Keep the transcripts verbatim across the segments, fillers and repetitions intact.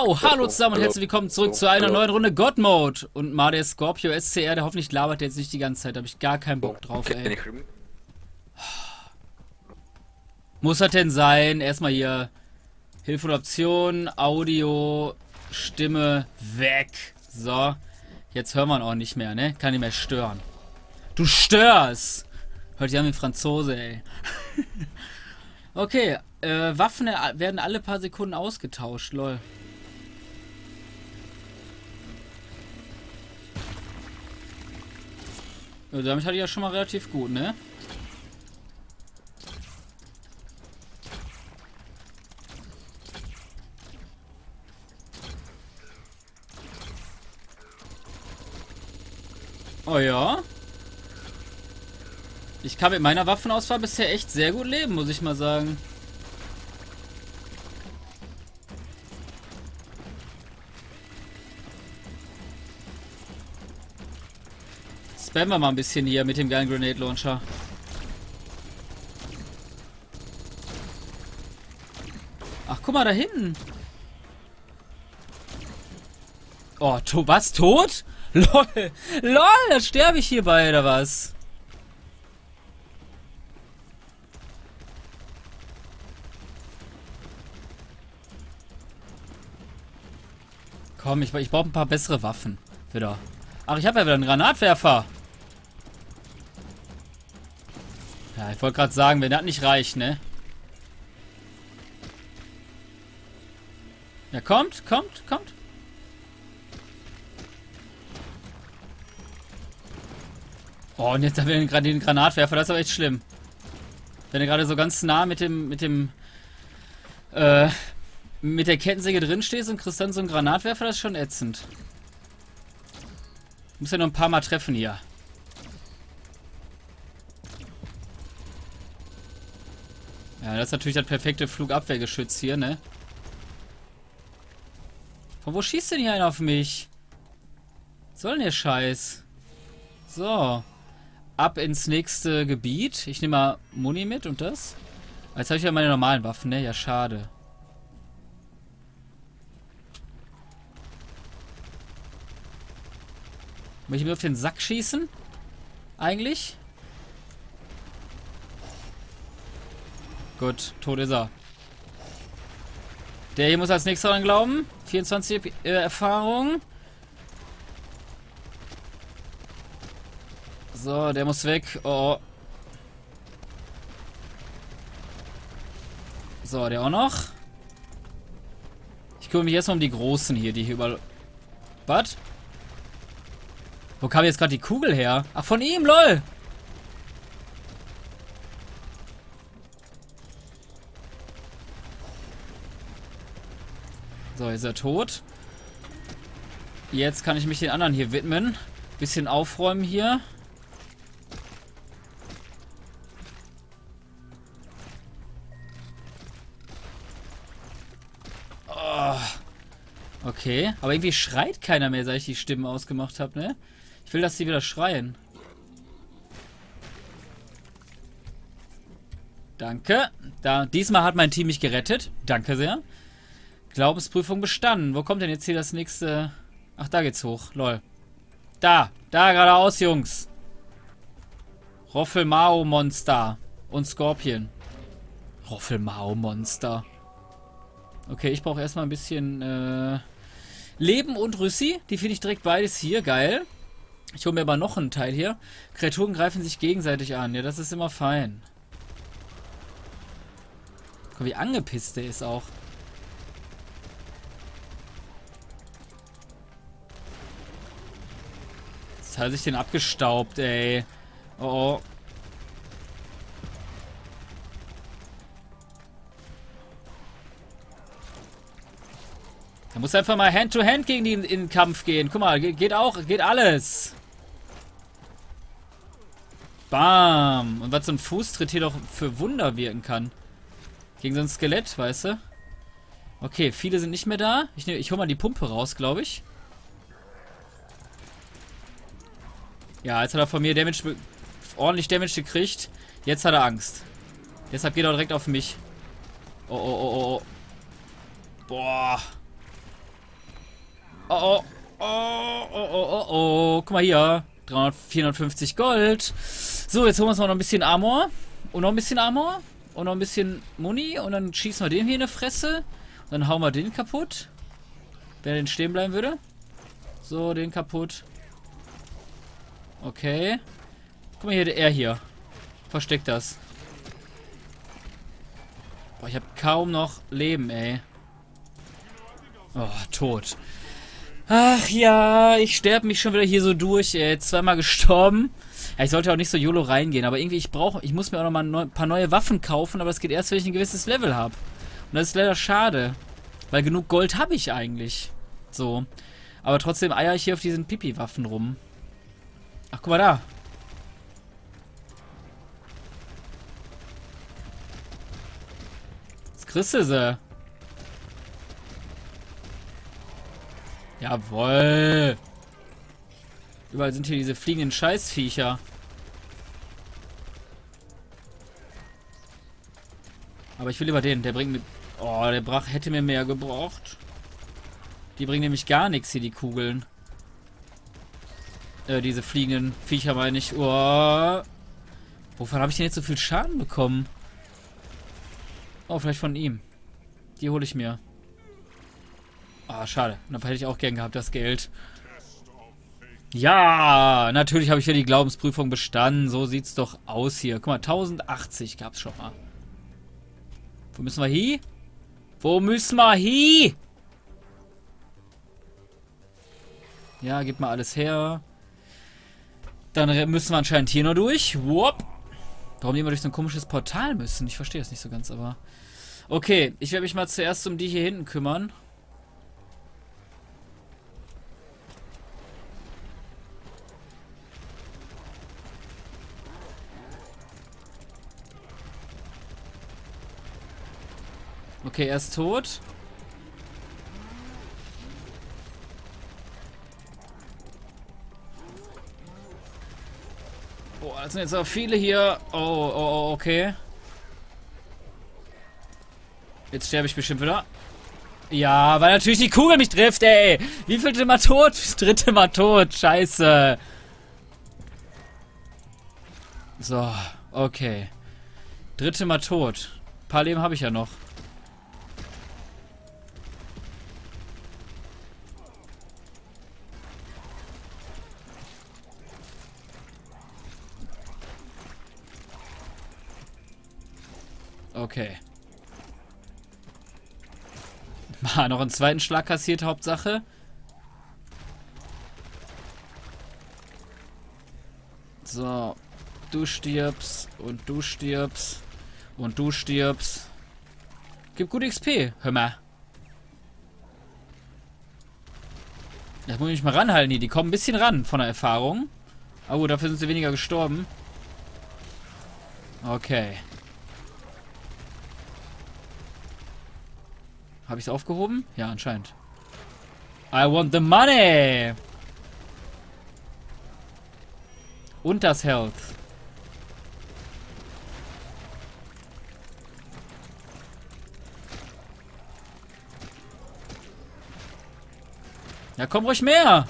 Yo, hallo zusammen und herzlich willkommen zurück zu einer neuen Runde God Mode. Und mal der Scorpio S C R, der hoffentlich labert jetzt nicht die ganze Zeit, da habe ich gar keinen Bock drauf, ey. Muss das denn sein? Erstmal hier Hilfe und Optionen, Audio, Stimme, weg. So, jetzt hören wir ihn auch nicht mehr, ne? Kann nicht mehr stören. Du störst! Heute haben wir Franzose, ey. Okay, äh, Waffen werden alle paar Sekunden ausgetauscht, lol. Ja, damit hatte ich ja schon mal relativ gut, ne? Oh ja. Ich kann mit meiner Waffenauswahl bisher echt sehr gut leben, muss ich mal sagen. Spammen wir mal ein bisschen hier mit dem geilen Grenade Launcher. Ach, guck mal da hinten. Oh, to was? Tot? Lol. Lol, da sterbe ich hierbei, oder was? Komm, ich, ich brauche ein paar bessere Waffen. Wieder. Ach, ich habe ja wieder einen Granatwerfer. Ja, ich wollte gerade sagen, wenn das nicht reicht, ne? Ja, kommt, kommt, kommt. Oh, und jetzt haben wir gerade den Granatwerfer, das ist aber echt schlimm. Wenn du gerade so ganz nah mit dem, mit dem, äh, mit der Kettensäge drin stehst und kriegst dann so einen Granatwerfer, das ist schon ätzend. Muss ja noch ein paar Mal treffen hier. Ja, das ist natürlich das perfekte Flugabwehrgeschütz hier, ne? Von wo schießt denn hier einer auf mich? Was soll denn der Scheiß? So. Ab ins nächste Gebiet. Ich nehme mal Muni mit und das. Jetzt habe ich ja meine normalen Waffen, ne? Ja, schade. Möchte ich mir auf den Sack schießen? Eigentlich? Gut, tot ist er. Der hier muss als nächster dran glauben. vierundzwanzig äh, Erfahrung. So, der muss weg. Oh. So, der auch noch. Ich kümmere mich erstmal um die Großen hier, die hier überall... Was? Wo kam jetzt gerade die Kugel her? Ach, von ihm, lol! So, ist er tot. Jetzt kann ich mich den anderen hier widmen. Bisschen aufräumen hier. Oh. Okay, aber irgendwie schreit keiner mehr, seit ich die Stimmen ausgemacht habe, ne? Ich will, dass sie wieder schreien. Danke. Da, diesmal hat mein Team mich gerettet. Danke sehr. Glaubensprüfung bestanden. Wo kommt denn jetzt hier das nächste... Ach, da geht's hoch. Lol. Da. Da geradeaus, Jungs. Roffelmao-Monster. Und Scorpion. Roffelmao-Monster. Okay, ich brauche erstmal ein bisschen äh, Leben und Rüssi. Die finde ich direkt beides hier. Geil. Ich hole mir aber noch einen Teil hier. Kreaturen greifen sich gegenseitig an. Ja, das ist immer fein. Guck, wie angepisst der ist auch. Jetzt hat sich den abgestaubt, ey. Oh, oh. Er muss einfach mal Hand-to-Hand gegen die in, in den Kampf gehen. Guck mal, geht, geht auch, geht alles. Bam. Und was so ein Fußtritt hier doch für Wunder wirken kann. Gegen so ein Skelett, weißt du? Okay, viele sind nicht mehr da. Ich, nehm, ich hole mal die Pumpe raus, glaube ich. Ja, jetzt hat er von mir Damage, ordentlich Damage gekriegt. Jetzt hat er Angst. Deshalb geht er direkt auf mich. Oh, oh, oh, oh. Boah. Oh, oh, oh, oh, oh, oh, oh. Guck mal hier. dreihundert, vierhundertfünfzig Gold. So, jetzt holen wir uns noch ein bisschen Armor. Und noch ein bisschen Armor. Und noch ein bisschen Muni. Und dann schießen wir den hier in die Fresse. Und dann hauen wir den kaputt. Wenn er den stehen bleiben würde. So, den kaputt. Okay. Guck mal hier, er hier. Versteckt das. Boah, ich habe kaum noch Leben, ey. Oh, tot. Ach ja, ich sterbe mich schon wieder hier so durch, ey. Zweimal gestorben. Ja, ich sollte auch nicht so YOLO reingehen, aber irgendwie, ich brauche, ich muss mir auch noch mal ein neu, paar neue Waffen kaufen, aber es geht erst, wenn ich ein gewisses Level habe. Und das ist leider schade. Weil genug Gold habe ich eigentlich. So. Aber trotzdem eier ich hier auf diesen Pipi-Waffen rum. Ach, guck mal da. Was kriegst du sie? Jawoll. Überall sind hier diese fliegenden Scheißviecher. Aber ich will lieber den. Der bringt mir... Oh, der brach, hätte mir mehr gebraucht. Die bringen nämlich gar nichts hier, die Kugeln. Äh, diese fliegenden Viecher meine ich. Oh. Wovon habe ich denn jetzt so viel Schaden bekommen? Oh, vielleicht von ihm. Die hole ich mir. Ah, schade. Dann hätte ich auch gern gehabt, das Geld. Ja, natürlich habe ich ja die Glaubensprüfung bestanden. So sieht's doch aus hier. Guck mal, tausendachtzig gab's schon mal. Wo müssen wir hin? Wo müssen wir hin? Ja, gib mal alles her. Dann müssen wir anscheinend hier noch durch. Whoop. Warum die immer durch so ein komisches Portal müssen? Ich verstehe das nicht so ganz, aber... Okay, ich werde mich mal zuerst um die hier hinten kümmern. Okay, er ist tot. Boah, das sind jetzt auch viele hier. Oh, oh, oh, okay. Jetzt sterbe ich bestimmt wieder. Ja, weil natürlich die Kugel mich trifft, ey. Wie vielte Mal tot? Dritte Mal tot. Scheiße. So, okay. Dritte Mal tot. Ein paar Leben habe ich ja noch. Okay. Mal noch einen zweiten Schlag kassiert, Hauptsache. So. Du stirbst. Und du stirbst. Und du stirbst. Gibt gut X P. Hör mal. Das muss ich mich mal ranhalten. Die, die kommen ein bisschen ran von der Erfahrung. Aber gut, dafür sind sie weniger gestorben. Okay. Habe ich es aufgehoben? Ja, anscheinend. I want the money! Und das Health. Ja, komm ruhig mehr!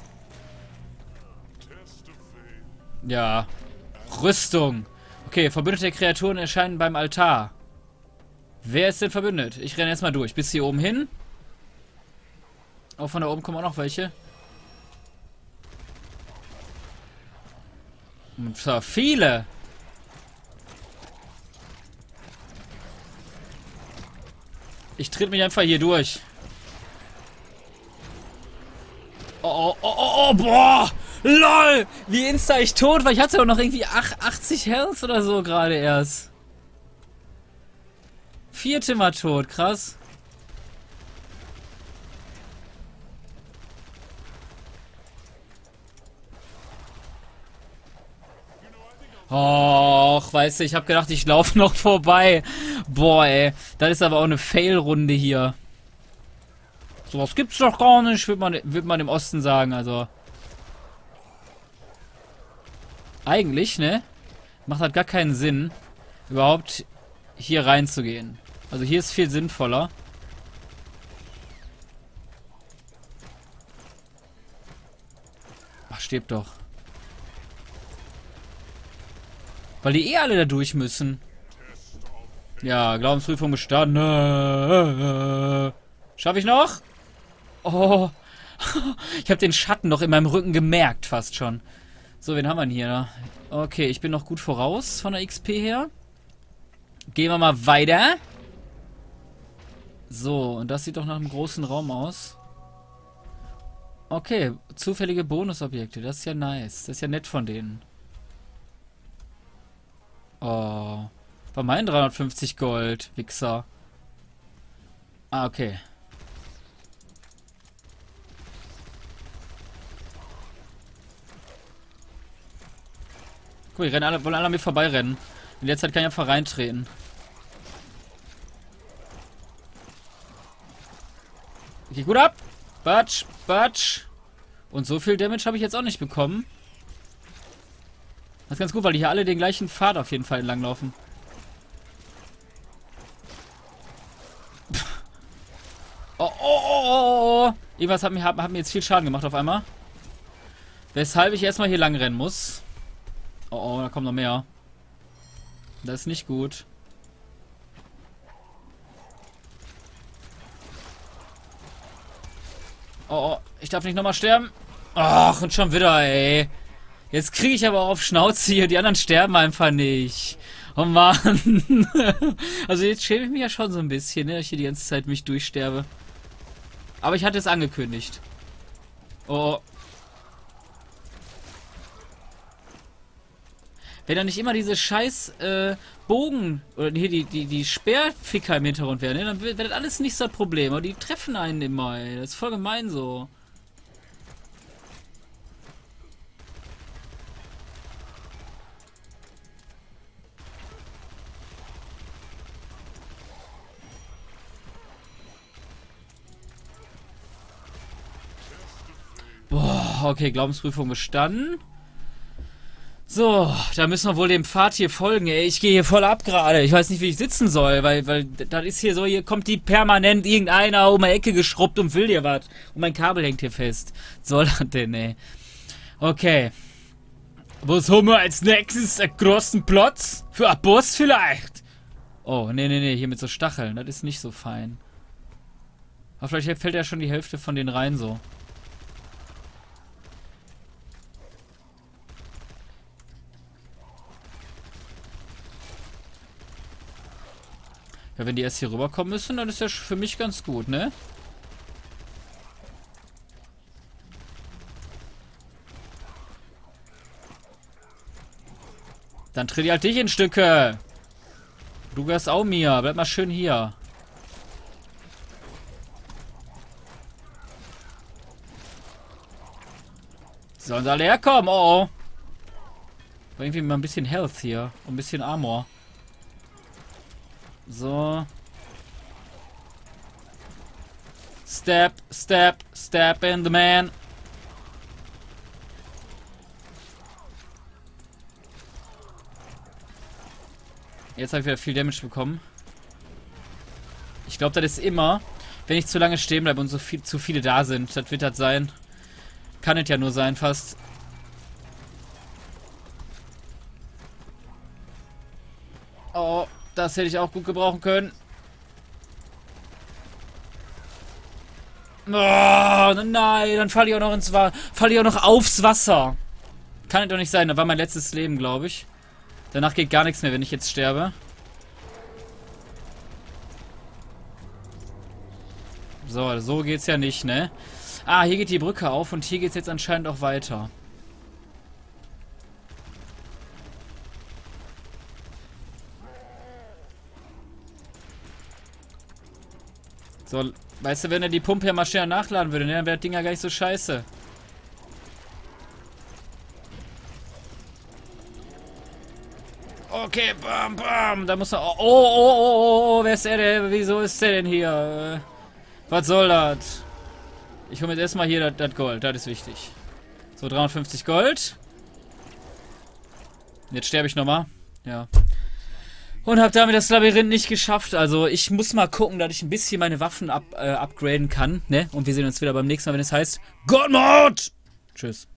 Ja. Rüstung. Okay, verbündete Kreaturen erscheinen beim Altar. Wer ist denn verbündet? Ich renne erstmal durch. Bis hier oben hin. Auch von da oben kommen auch noch welche. Und zwar viele. Ich tritt mich einfach hier durch. Oh, oh, oh, oh, oh, boah! LOL! Wie insta ich tot war. Ich hatte doch noch irgendwie achtzig Health oder so gerade erst. Vierte Mal tot, krass. Och, weißt du, ich habe gedacht, ich laufe noch vorbei. Boah, ey. Das ist aber auch eine Fail-Runde hier. Sowas gibt's doch gar nicht, würde man, würd man im Osten sagen, also. Eigentlich, ne? Macht halt gar keinen Sinn, überhaupt hier reinzugehen. Also hier ist viel sinnvoller. stirb doch. Weil die eh alle da durch müssen. Ja, Glaubensprüfung bestanden. Schaffe ich noch? Oh. Ich habe den Schatten noch in meinem Rücken gemerkt, fast schon. So, wen haben wir denn hier? Okay, ich bin noch gut voraus von der X P her. Gehen wir mal weiter. So, und das sieht doch nach einem großen Raum aus. Okay, zufällige Bonusobjekte. Das ist ja nice. Das ist ja nett von denen. Oh. War mein dreihundertfünfzig Gold, Wichser. Ah, okay. Guck, die rennen alle, wollen alle an mir vorbeirennen. In der Zeit kann ich einfach reintreten. Geht gut ab. Batsch, batsch. Und so viel Damage habe ich jetzt auch nicht bekommen. Das ist ganz gut, weil die hier alle den gleichen Pfad auf jeden Fall entlanglaufen. Oh, oh, oh, oh, oh. Irgendwas hat mir, hat, hat mir jetzt viel Schaden gemacht auf einmal. Weshalb ich erstmal hier lang rennen muss. Oh, oh, da kommt noch mehr. Das ist nicht gut. Oh, oh, ich darf nicht nochmal sterben. Ach, und schon wieder, ey. Jetzt kriege ich aber auch auf Schnauze hier. Die anderen sterben einfach nicht. Oh Mann. Also jetzt schäme ich mich ja schon so ein bisschen, ne, dass ich hier die ganze Zeit mich durchsterbe. Aber ich hatte es angekündigt. Oh. Wenn da nicht immer diese scheiß äh, Bogen oder hier die, die, die Speerficker im Hintergrund wären, ne, dann wäre das alles nicht so ein Problem. Aber die treffen einen immer, ey. Das ist voll gemein so. Boah, okay, Glaubensprüfung bestanden. So, da müssen wir wohl dem Pfad hier folgen, ey. Ich gehe hier voll ab gerade. Ich weiß nicht, wie ich sitzen soll, weil, weil das ist hier so, hier kommt die permanent irgendeiner um die Ecke geschrubbt und will dir was. Und mein Kabel hängt hier fest. Was soll das denn, ey? Okay. Was haben wir als nächstes? Einen großen Platz? Für einen Boss vielleicht? Oh, nee, nee, nee, hier mit so Stacheln. Das ist nicht so fein. Aber vielleicht fällt ja schon die Hälfte von denen rein so. Ja, wenn die erst hier rüberkommen müssen, dann ist ja für mich ganz gut, ne? Dann tritt die halt dich in Stücke. Du gehörst auch mir. Bleib mal schön hier. Sollen sie alle herkommen? Oh, oh. War irgendwie mal ein bisschen Health hier. Und ein bisschen Armor. So. Step, step, step in the man. Jetzt habe ich wieder viel Damage bekommen. Ich glaube, das ist immer, wenn ich zu lange stehen bleibe und so viel, zu viele da sind. Das wird das sein. Kann es ja nur sein, fast. Oh, das hätte ich auch gut gebrauchen können. Oh, nein, dann falle ich auch noch ins Wasser. Falle ich auch noch aufs Wasser. Kann es doch nicht sein. Das war mein letztes Leben, glaube ich. Danach geht gar nichts mehr, wenn ich jetzt sterbe. So, so geht's ja nicht, ne? Ah, hier geht die Brücke auf und hier geht's jetzt anscheinend auch weiter. So, weißt du, wenn er die Pumpe ja mal schneller nachladen würde, ne, dann wäre das Ding ja gar nicht so scheiße. Okay, bam, bam. Da muss er. Oh, oh, oh, oh, oh, wer ist der denn? Wieso ist der denn hier? Was soll das? Ich hole mir jetzt erstmal hier das Gold, das ist wichtig. So, dreihundertfünfzig Gold. Jetzt sterbe ich nochmal. Ja. Und habe damit das Labyrinth nicht geschafft. Also ich muss mal gucken, dass ich ein bisschen meine Waffen up, äh, upgraden kann. Ne? Und wir sehen uns wieder beim nächsten Mal, wenn es heißt God Mode! Tschüss.